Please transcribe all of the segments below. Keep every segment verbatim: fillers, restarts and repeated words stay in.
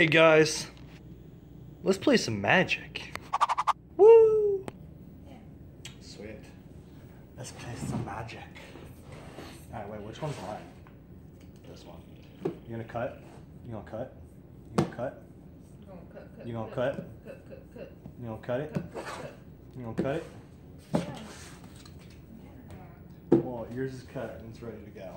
Hey guys, let's play some Magic. Woo! Yeah. Sweet. Let's play some Magic. Alright, wait, which one's mine? This one. You gonna cut? You gonna cut? You gonna cut? You gonna cut, cut, You gonna cut, cut? cut, cut, cut, You gonna cut it? cut, cut, cut. You gonna cut it? Yeah. Well, yours is cut and it's ready to go.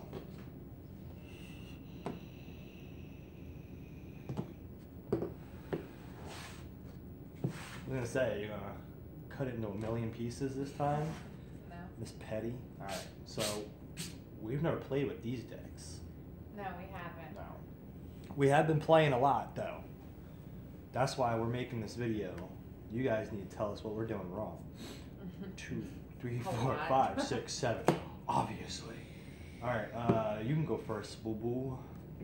I was gonna say, you're gonna cut it into a million pieces this time? No. Miss Petty? Alright, so we've never played with these decks. No, we haven't. No. We have been playing a lot though. That's why we're making this video. You guys need to tell us what we're doing wrong. Two, three, A four, lot. five, six, seven. Obviously. Alright, uh, you can go first, boo boo.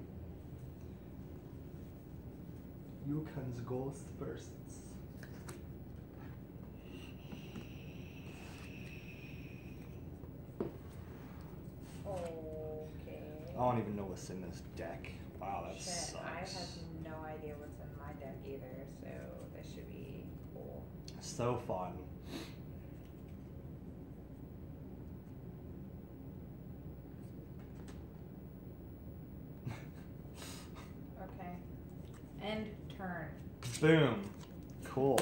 You can go first. Okay. I don't even know what's in this deck. Wow, that Shit, sucks. I have no idea what's in my deck either, so this should be cool. So fun. Okay. End turn. Boom. Cool.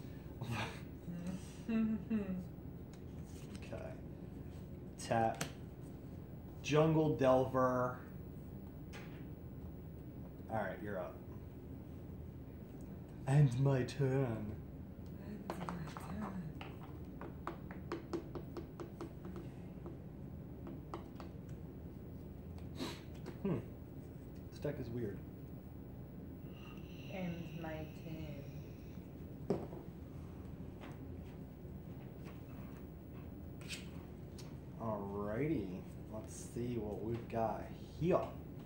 Okay. Tap. Jungle Delver. Alright, you're up. End my turn. Hmm. This deck is weird. End my turn. Alrighty. Let's see what we've got here.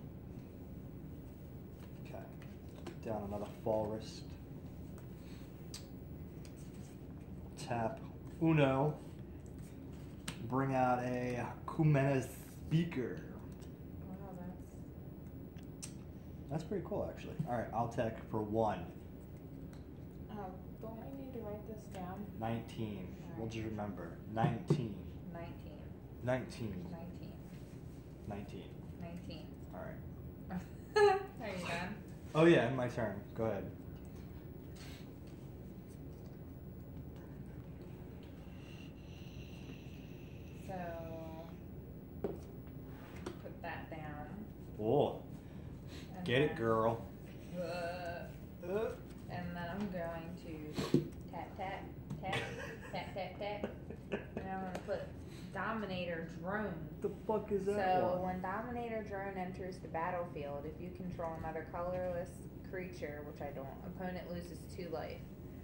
Okay. Down another Forest. Tap Uno. Bring out a Kumena Speaker. Wow, that's... That's pretty cool, actually. Alright, I'll tech for one. Oh, don't I need to write this down? nineteen. We'll Alright. just remember. nineteen. Nineteen. nineteen. Nineteen. nineteen. Nineteen. Alright. Are you done? Oh yeah, my turn. Go ahead. So, put that down. Oh. and Get it, then- girl. Uh, Uh. and then I'm going to tap, tap, tap, tap, tap, tap. And I'm going to put Dominator Drone. The fuck is that So one? when Dominator Drone enters the battlefield, if you control another colorless creature, which I don't, opponent loses two life.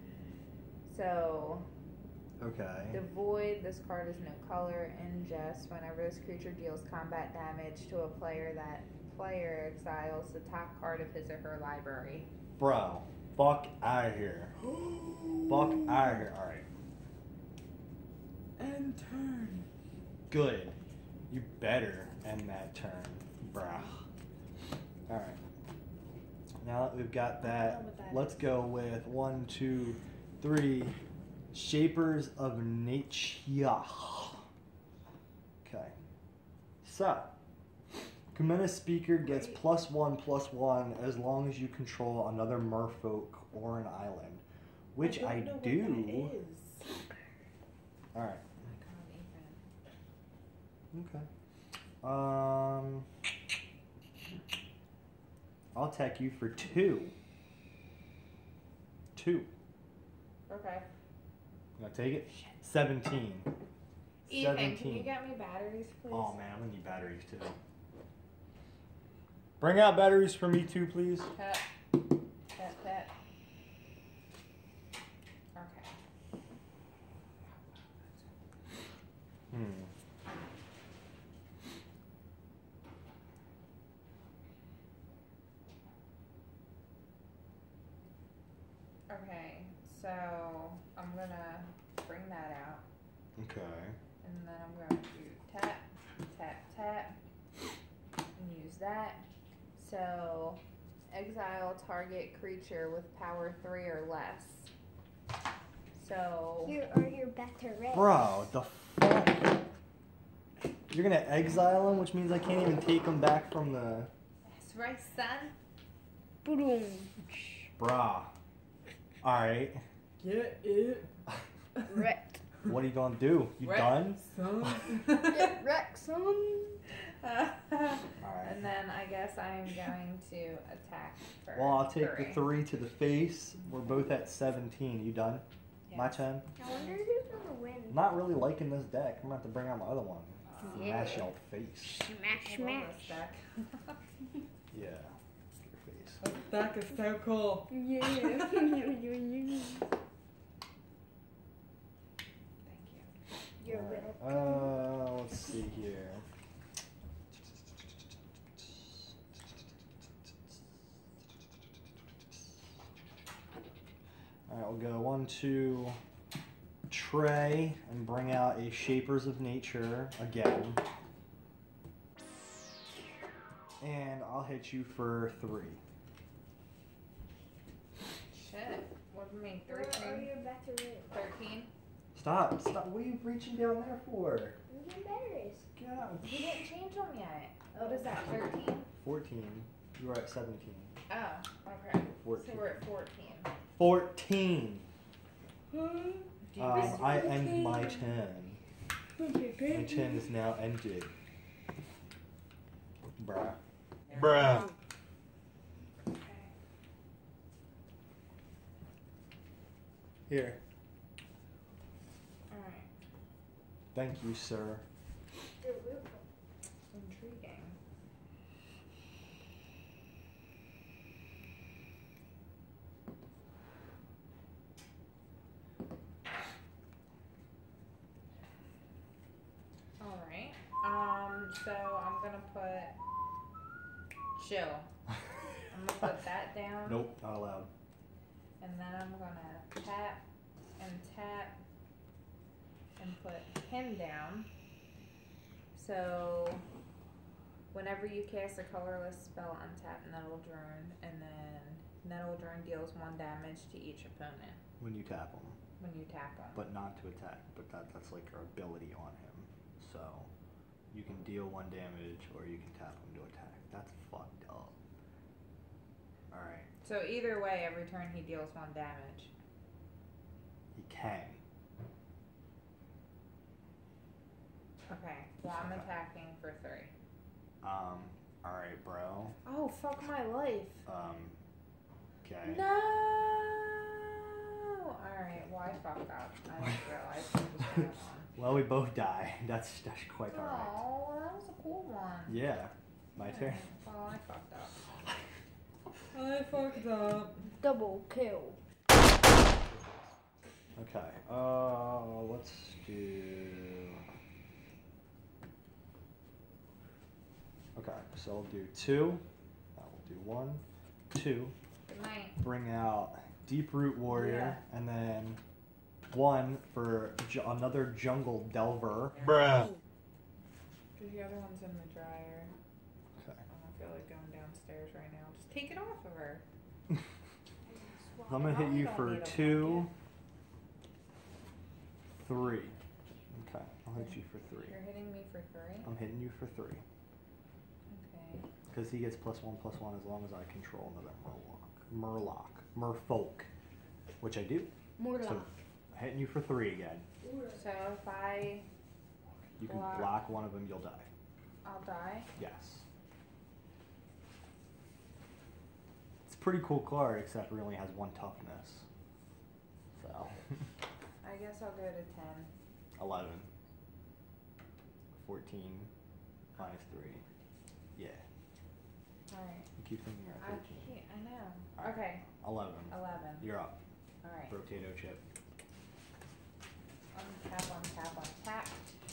So Okay. the void, this card is no color, ingest. Whenever this creature deals combat damage to a player, that player exiles the top card of his or her library. Bro, fuck out of here. Fuck out of here. Alright. End turn. Good. You better end that turn, bruh. Alright. Now that we've got I don't that, know what that let's is. go with one, two, three. Shapers of Nature. Okay. So, Kumena Speaker gets Great. plus one, plus one as long as you control another merfolk or an island. Which I, don't know do. What that is. Alright. Oh my God, Ethan. Okay. Um, I'll tech you for two. Two. Okay. You gonna take it? Seventeen. Ethan, Seventeen. can you get me batteries, please? Oh man, I'm gonna need batteries too. Bring out batteries for me too, please. Tap. Tap, tap. Okay. Hmm. Okay, so I'm gonna bring that out, Okay. and then I'm going to tap, tap, tap, and use that. So exile target creature with power three or less. So Here are your better rays. Bro, the fuck? You're gonna exile him, which means I can't even take him back from the... that's right, son. Boom. Brah. Alright. Get it. Wrecked. What are you gonna do? You Wreck done? some. Get wrecked, son. Alright. And then I guess I'm going to attack for Well, I'll take three. the three to the face. We're both at seventeen. You done? My Yes. turn? I wonder who's gonna win. I'm not really liking this deck. I'm gonna have to bring out my other one. Yeah. Smash your face. Smash, I love smash. this deck. Yeah. Your face. This deck is so cool. Yeah. Thank you. You're Alright, Uh, let's see here. Alright, we'll go one, two, Trey, and bring out a Shapers of Nature again. And I'll hit you for three. Shit. What do you mean? Where are thirteen? your better rays? thirteen? Stop, stop. What are you reaching down there for? Where's your batteries? God. We didn't change them yet. What is that? thirteen? fourteen. You were at seventeen. Oh, okay. fourteen. So we're at fourteen. fourteen. Do you Um, miss I your end team? my turn. My turn is now ended. Bruh. Bruh. Okay. Here. Alright. Thank you, sir. You're welcome. Intriguing. Alright. Um, so I'm gonna put chill. I'm gonna put that down. Nope, not allowed. And then I'm gonna tap and tap and put him down. So whenever you cast a colorless spell, untap Nettle Drone, and then Nettle Drone deals one damage to each opponent When you tap him. when you tap him. But not to attack. But that, that's like your ability on him. So you can deal one damage or you can tap him to attack. That's fucked up. Alright. So either way, every turn he deals one damage. He can. Okay, well I'm Okay. attacking for three. Um, alright, bro. Oh, fuck my life. Um, okay. No! Alright, well I fucked up. I didn't realize what was going on. Well, we both die. That's, that's quite alright. Oh, that was a cool one. Yeah. My turn. Well, I fucked up. I fucked up. Double kill. Okay. Uh, let's do. Okay, so I'll do two. I will do one, two. Good night. Bring out Deep Root Warrior, and then one for ju- another Jungle Delver. Bruh. Because the other one's in the dryer. Okay. I don't feel like going downstairs right now. Just take it off of her. I'm gonna hit No, you don't for need a two, three. Okay, I'll hit you for three. You're hitting me for three? I'm hitting you for three. Okay. Because he gets plus one, plus one as long as I control another Murloc. Murloc. Merfolk. Which I do. More So, lock. hitting you for three again. So if I... You can Block. block one of them, you'll die. I'll die? Yes. It's a pretty cool card, except it only has one toughness. So, I guess I'll go to ten. eleven. fourteen. Minus three. Yeah. Alright. You keep thinking you're I at thirteen. can't, I know. Alright. Okay. eleven. eleven. You're up. Alright. Potato chip. Untap, untap, untap.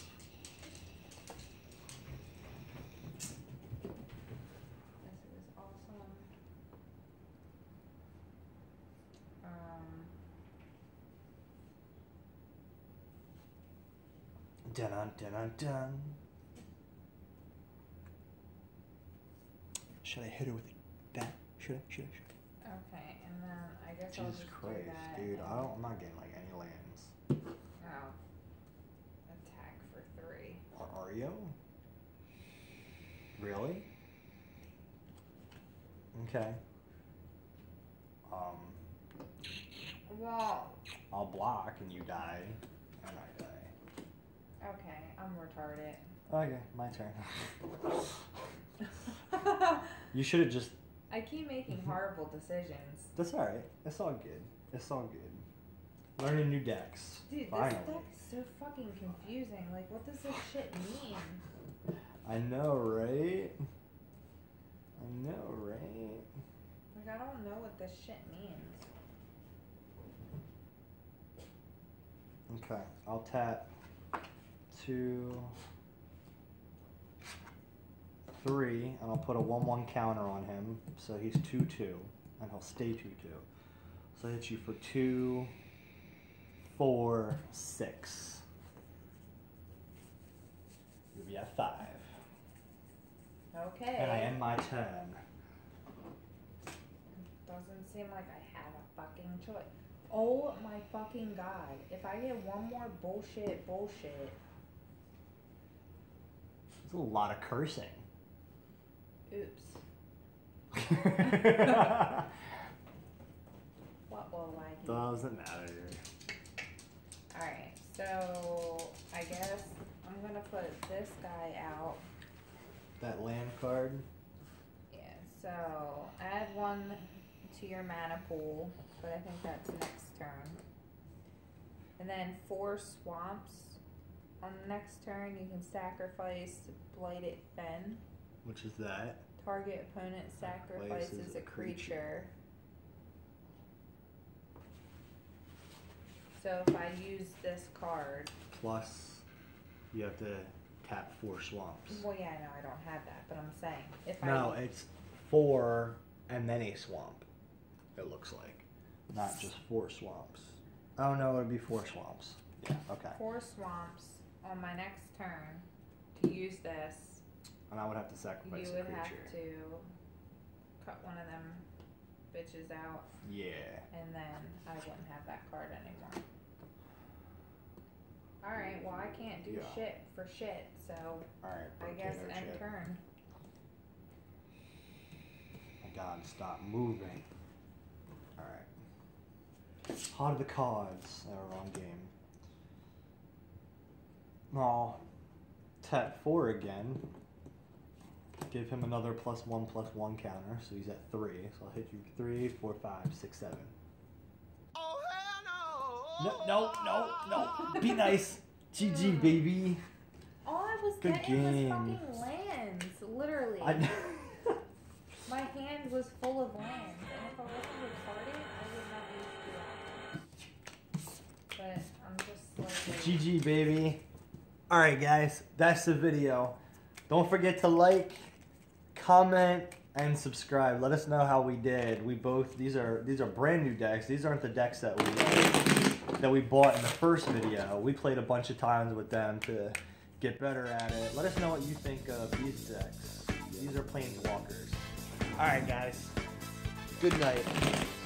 This is awesome. Um, Dun dun dun dun. Should I hit her with that? Should should I, should I, should I? Okay, and then I guess I'll Jesus just Christ, do that. dude, and- I don't, I'm not getting like any lands. Oh. Attack for three. Are, are you? Really? Okay. Um, Well, I'll block and you die, and I die. okay, I'm retarded. Okay, my turn. You should have just. I keep making horrible decisions. That's alright. It's all good. It's all good. Learning new decks. Dude, Finally. this deck is so fucking confusing. Like, what does this shit mean? I know, right? I know, right? Like, I don't know what this shit means. Okay, I'll tap two, three, and I'll put a one one counter on him, so he's two two, and he'll stay two two. So I hit you for two, four, six. You'll be at five. Okay. And I end my turn. Doesn't seem like I have a fucking choice. Oh my fucking god. If I get one more bullshit, bullshit. There's a lot of cursing. Oops. What will I do? Doesn't matter. Alright, so I guess I'm gonna put this guy out. That land card. Yeah, so add one to your mana pool, but I think that's next turn. And then four swamps. On the next turn, you can sacrifice Blighted Fen. Which is that? Target opponent sacrifices Sacrifices a a creature. creature. So if I use this card, Plus, you have to tap four swamps. well, yeah, no, I don't have that, but I'm saying if No, I it's four and then a swamp. It looks like, not just four swamps. Oh no, it'd be four swamps. Yeah. Okay. four swamps on my next turn to use this, And I would have to sacrifice you a would creature. have to cut one of them bitches out, Yeah. and then I wouldn't have that card anymore. Alright, well I can't do Yeah. shit for shit, so All right. I guess potato end chip. turn. My God, stop moving. All right. Heart of the cards. Oh, wrong game. Oh, tap four again. Give him another plus one plus one counter, so he's at three. So I'll hit you three, four, five, six, seven. Oh hell No, no, no, no. Be nice. G G, baby. All I was Good getting game. was fucking lands, literally. I. My hand was full of lands, and if I wasn't retarded, I would not use that. But I'm just like. G G, baby. Alright, guys, that's the video. Don't forget to like, comment, and subscribe. Let us know how we did. We both these are these are brand new decks. These aren't the decks that we uh, that we bought in the first video. We played a bunch of times with them to get better at it. Let us know what you think of these decks. These are planeswalkers. Alright, guys. Good night.